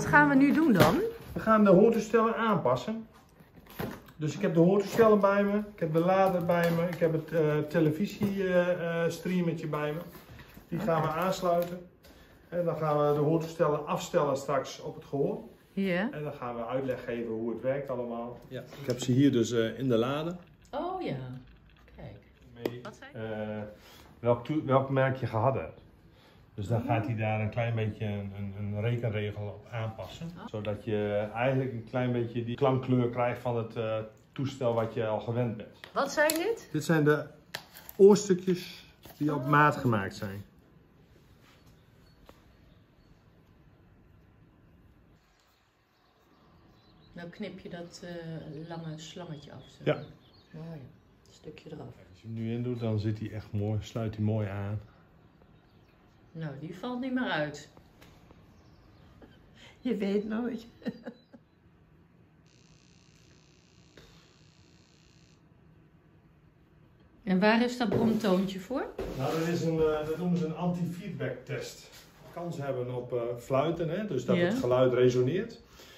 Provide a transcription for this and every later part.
wat gaan we nu doen dan? We gaan de hoortoestellen aanpassen. Dus ik heb de hoortoestellen bij me, ik heb de lader bij me, ik heb het televisiestreamertje bij me. Die gaan we aansluiten. En dan gaan we de hoortoestellen afstellen straks op het gehoor. Ja. En dan gaan we uitleg geven hoe het werkt allemaal. Ja. Ik heb ze hier dus in de lader. Oh ja, kijk. Wat zei je? Welk merk je gehad hebt. Dus dan gaat hij daar een klein beetje een rekenregel op aanpassen. Zodat je eigenlijk een klein beetje die klankkleur krijgt van het toestel wat je al gewend bent. Wat zijn dit? Dit zijn de oorstukjes die op maat gemaakt zijn. Nou knip je dat lange slangetje af. Zo. Ja. Oh ja, een stukje eraf. Als je hem nu in doet, dan zit hij echt mooi, sluit hij mooi aan. Nou, die valt niet meer uit. Je weet nooit. En waar is dat bromtoontje voor? Nou, dat noemen ze een anti-feedback test. Kans hebben op fluiten, hè? Dus dat het geluid resoneert.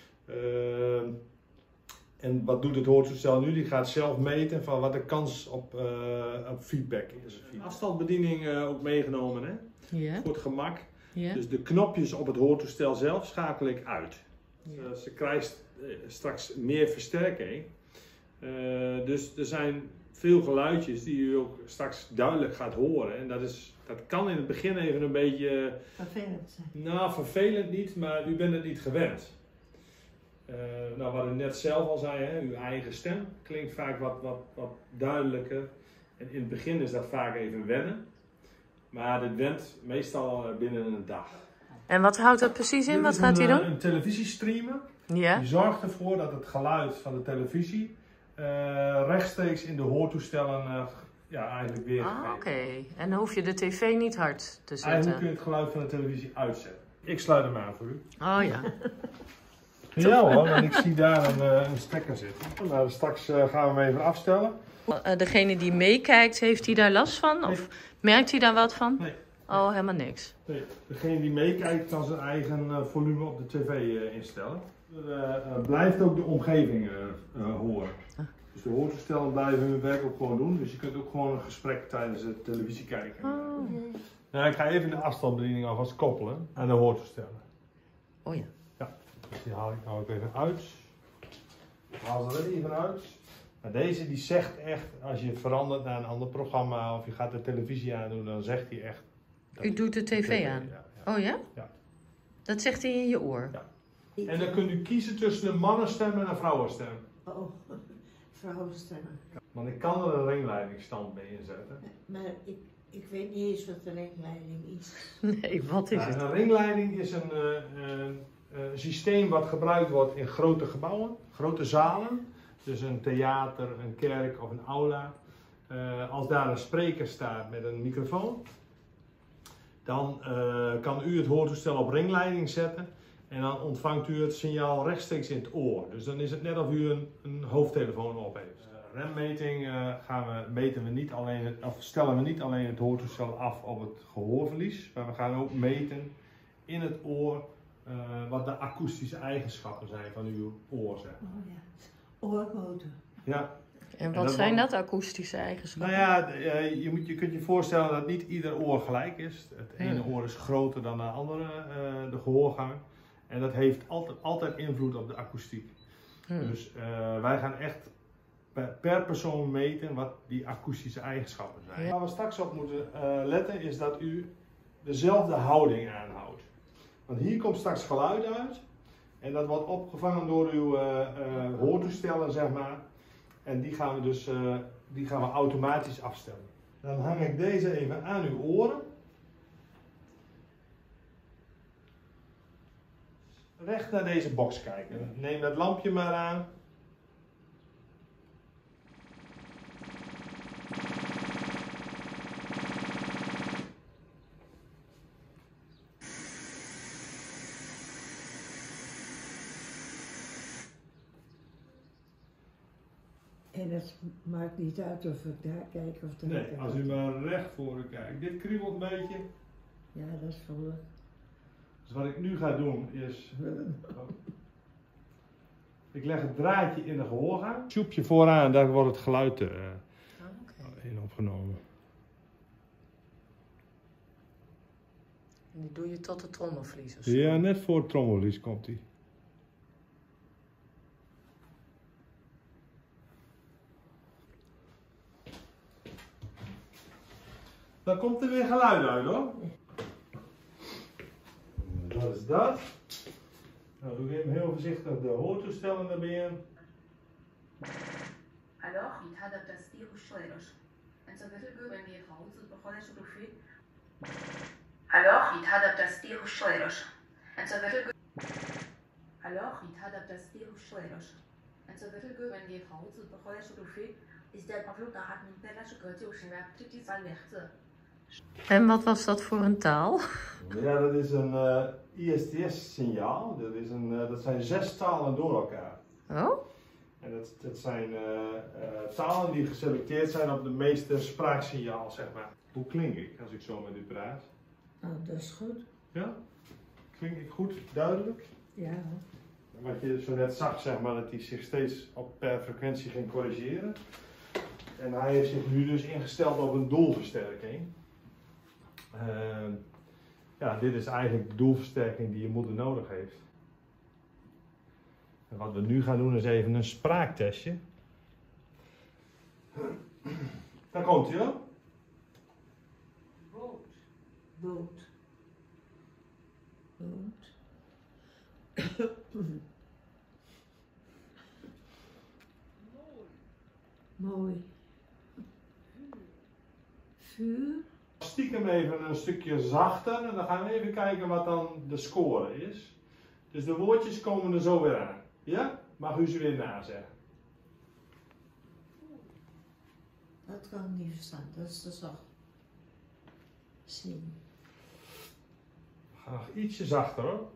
En wat doet het hoortoestel nu? Die gaat zelf meten van wat de kans op feedback is. Afstandsbediening ook meegenomen, hè? Ja. Voor het gemak. Ja. Dus de knopjes op het hoortoestel zelf schakel ik uit. Ja. Ze krijgt straks meer versterking. Dus er zijn veel geluidjes die u ook straks duidelijk gaat horen. En dat kan in het begin even een beetje... Vervelend zijn. Nou, vervelend niet, maar u bent het niet gewend. Nou, wat u net zelf al zei, hè, uw eigen stem klinkt vaak wat duidelijker. En in het begin is dat vaak even wennen. Maar dit went meestal binnen een dag. En wat houdt dat precies in? Wat gaat hij doen? Een televisiestreamer. Ja. Die zorgt ervoor dat het geluid van de televisie rechtstreeks in de hoortoestellen eigenlijk weer Oké. En dan hoef je de tv niet hard te zetten. Eigenlijk kun je het geluid van de televisie uitzetten. Ik sluit hem aan voor u. Oh ja. Ja hoor, want ik zie daar een stekker zitten. Nou, straks gaan we hem even afstellen. Degene die meekijkt, heeft hij daar last van? Nee. Of merkt hij daar wat van? Nee. Oh, helemaal niks. Nee, degene die meekijkt kan zijn eigen volume op de tv instellen. Blijft ook de omgeving horen. Dus de hoortoestellen blijven hun werk ook gewoon doen. Dus je kunt ook gewoon een gesprek tijdens het televisie kijken. Oh. Nou, ik ga even de afstandsbediening alvast koppelen aan de hoortoestellen. Oh ja. Dus die haal ik even uit. Ik haal ze er even uit. Maar deze die zegt echt, als je verandert naar een ander programma of je gaat de televisie aandoen, dan zegt hij echt... U doet de tv aan? Ja, ja. Oh ja? Ja. Dat zegt hij in je oor? Ja. En dan kunt u kiezen tussen een mannenstem en een vrouwenstem. Oh, vrouwenstemmen. Want ik kan er een ringleidingsstand mee inzetten. Maar ik weet niet eens wat de ringleiding is. Nee, wat is het? Een ringleiding is een systeem wat gebruikt wordt in grote gebouwen, grote zalen. Dus een theater, een kerk of een aula. Als daar een spreker staat met een microfoon, dan kan u het hoortoestel op ringleiding zetten. En dan ontvangt u het signaal rechtstreeks in het oor. Dus dan is het net of u een hoofdtelefoon op heeft. Remmeting stellen we niet alleen het hoortoestel af op het gehoorverlies. Maar we gaan ook meten in het oor wat de akoestische eigenschappen zijn van uw oor. Zeg maar. Oh ja, oormotor. Ja. En wat zijn dat akoestische eigenschappen? Nou ja, je kunt je voorstellen dat niet ieder oor gelijk is. Het ene oor is groter dan de andere, de gehoorgang. En dat heeft altijd invloed op de akoestiek. Dus wij gaan echt per persoon meten wat die akoestische eigenschappen zijn. Waar we straks op moeten letten is dat u dezelfde houding aanhoudt. Want hier komt straks geluid uit. En dat wordt opgevangen door uw hoortoestellen, zeg maar. En die gaan we automatisch afstellen. Dan hang ik deze even aan uw oren. Recht naar deze box kijken. Neem dat lampje maar aan. En het maakt niet uit of ik daar kijk of daar kijk. Als u maar recht voor u kijkt. Dit kriebelt een beetje. Ja, dat is voelig. Dus wat ik nu ga doen is... Ik leg het draadje in de gehoorgang. Sjoepje vooraan, daar wordt het geluid in opgenomen. En die doe je tot de trommelvlies of zo? Ja, net voor het trommelvlies komt hij. Dan komt er weer geluid uit hoor. Dat is dat. Nou doe ik even heel voorzichtig de hoortoestellen erbij in. Alors, il adapte die hoesleutel's. En zo verder ben je gehouden op de profie. Alors, il adapte die hoesleutel's. En zo verder. Alors, il adapte die hoesleutel's. En zo verder ben je gehouden op de profie. Is dat afloop naar het minpella zo'n dus een actief van lichten. En wat was dat voor een taal? Ja, dat is een ISTS-signaal. Dat zijn 6 talen door elkaar. Oh? En dat zijn talen die geselecteerd zijn op de meeste spraaksignaal, zeg maar. Hoe klink ik als ik zo met u praat? Oh, dat is goed. Ja? Klink ik goed? Duidelijk? Ja. Wat je zo net zag, zeg maar, dat hij zich steeds per frequentie ging corrigeren. En hij heeft zich nu dus ingesteld op een doelversterking. Ja, dit is eigenlijk de doelversterking die je moeder nodig heeft. En wat we nu gaan doen is even een spraaktestje. Daar komt hij hoor. Boot. Boot. Boot. Mooi. Vuur. Stiekem even een stukje zachter en dan gaan we even kijken wat dan de score is. Dus de woordjes komen er zo weer aan. Ja? Mag u ze weer nazeggen? Dat kan ik niet verstaan, dat is te zacht. Zien. Graag ietsje zachter hoor.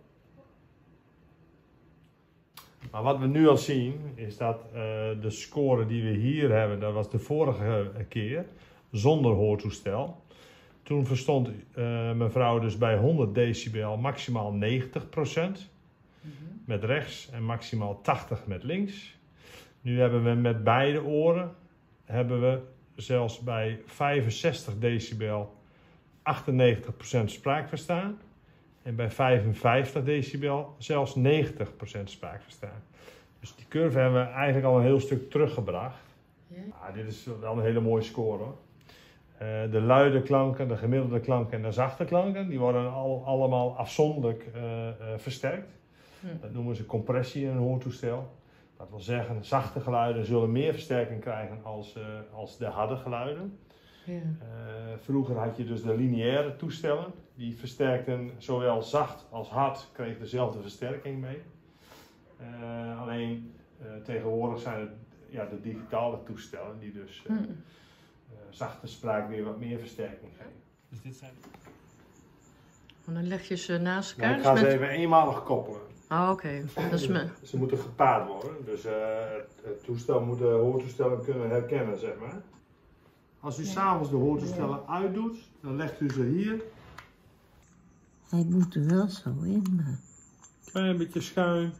Maar wat we nu al zien is dat de score die we hier hebben, dat was de vorige keer, zonder hoortoestel. Toen verstond mevrouw dus bij 100 decibel maximaal 90%. Met rechts en maximaal 80 met links. Nu hebben we met beide oren, hebben we zelfs bij 65 decibel 98% spraakverstaan. En bij 55 decibel zelfs 90% spraakverstaan. Dus die curve hebben we eigenlijk al een heel stuk teruggebracht. Ja, dit is wel een hele mooie score hoor. De luide klanken, de gemiddelde klanken en de zachte klanken, die worden allemaal afzonderlijk versterkt. Dat noemen ze compressie in een hoortoestel. Dat wil zeggen, zachte geluiden zullen meer versterking krijgen als de harde geluiden. Ja. Vroeger had je dus de lineaire toestellen. Die versterkten zowel zacht als hard, kreeg dezelfde versterking mee. Alleen tegenwoordig zijn het de digitale toestellen die dus zachte spraak weer wat meer versterking geven. Dus dit zijn... En dan leg je ze naast elkaar. Nou, ik ga ze even eenmalig koppelen. Oh, oké. Dat is me. Ze moeten gepaard worden, dus het toestel moet de hoortoestellen kunnen herkennen, zeg maar. Als u s'avonds de hoortoestellen uitdoet, dan legt u ze hier. Hij moet er wel zo in, maar... Klein beetje schuin.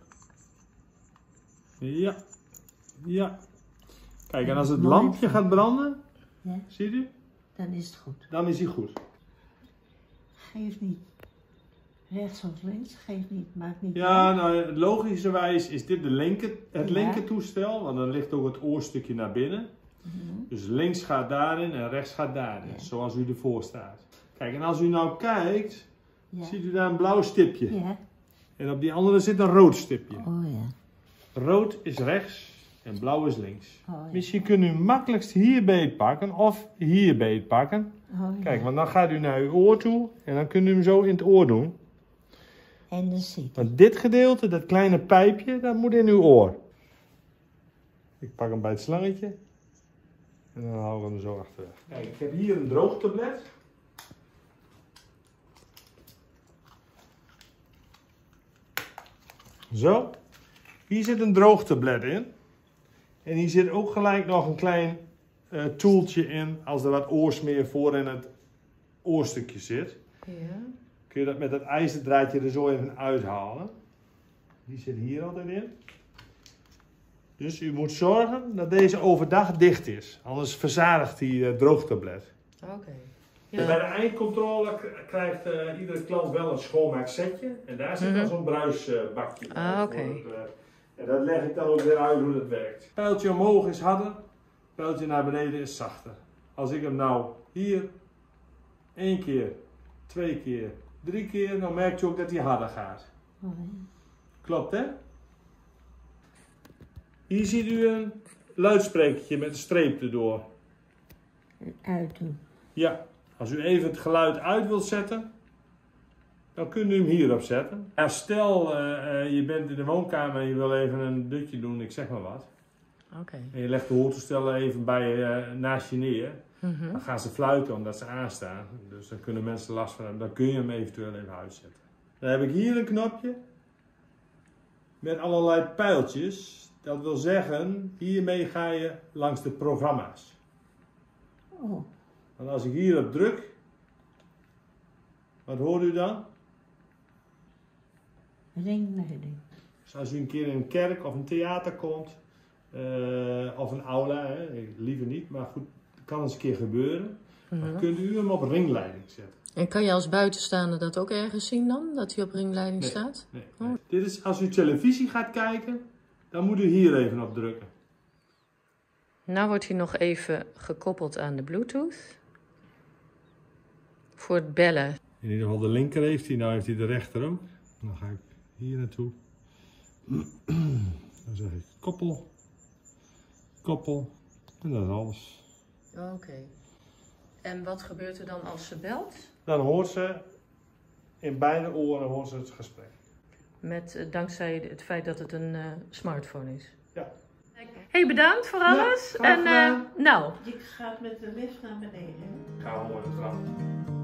Ja. Ja. Kijk, en als het lampje gaat branden, ziet u? Dan is het goed. Dan is hij goed. Geeft niet. Rechts of links, geeft niet, maakt niet Ja, uit. nou, logischerwijs is dit het linker toestel, want dan ligt ook het oorstukje naar binnen. Dus links gaat daarin en rechts gaat daarin, zoals u ervoor staat. Kijk, en als u nou kijkt, ziet u daar een blauw stipje. Ja. En op die andere zit een rood stipje. Oh ja. Rood is rechts en blauw is links. Oh, ja. Misschien kunt u makkelijkst hier beet pakken of hier beet pakken. Oh, ja. Kijk, want dan gaat u naar uw oor toe en dan kunt u hem zo in het oor doen. En dan zit Want dit gedeelte, dat kleine pijpje, dat moet in uw oor. Ik pak hem bij het slangetje. En dan hou ik hem er zo achterweg. Kijk, ik heb hier een droogtablet. Zo. Hier zit een droogtablet in. En hier zit ook gelijk nog een klein toeltje in als er wat oorsmeer voor in het oorstukje zit. Ja. kun je dat met dat ijzerdraadje er zo even uithalen. Die zit hier altijd in. Dus u moet zorgen dat deze overdag dicht is. Anders verzadigt die droogtablet. Oké. Ja. Bij de eindcontrole krijgt iedere klant wel een schoonmaaksetje. En daar zit dan zo'n bruisbakje bij. Oké. En dat leg ik dan ook weer uit hoe dat werkt. Pijltje omhoog is harder, pijltje naar beneden is zachter. Als ik hem nou hier 1 keer, 2 keer, 3 keer, dan merk je ook dat hij harder gaat. Oh, ja. Klopt, hè? Hier ziet u een luidsprekertje met een streep erdoor. Uitdoen. Ja, als u even het geluid uit wilt zetten, dan kunt u hem hierop zetten. Ja, stel, je bent in de woonkamer en je wil even een dutje doen, ik zeg maar wat. Oké. En je legt de hoortoestellen even naast je neer. Dan gaan ze fluiten omdat ze aanstaan. Dus dan kunnen mensen last van hebben. Dan kun je hem eventueel even uitzetten. Dan heb ik hier een knopje met allerlei pijltjes. Dat wil zeggen, hiermee ga je langs de programma's. Oh, Want als ik hierop druk, wat hoort u dan? ringleiding. Dus als u een keer in een kerk of een theater komt, of een aula, hè, liever niet, maar goed, het kan eens een keer gebeuren. Dan kunt u hem op ringleiding zetten. En kan je als buitenstaander dat ook ergens zien dan? Dat hij op ringleiding staat? Nee. Dit is als u televisie gaat kijken, dan moet u hier even op drukken. Nou wordt hij nog even gekoppeld aan de Bluetooth. Voor het bellen. In ieder geval de linker heeft hij, nou heeft hij de rechter ook. Dan ga ik hier naartoe. Dan zeg ik koppel, koppel en dat is alles. Oké. En wat gebeurt er dan als ze belt? Dan hoort ze, in beide oren hoort ze het gesprek. Dankzij het feit dat het een smartphone is. Ja. Hey, bedankt voor alles. graag gedaan. Nou. Je gaat met de lift naar beneden. Ga gewoon met de trap.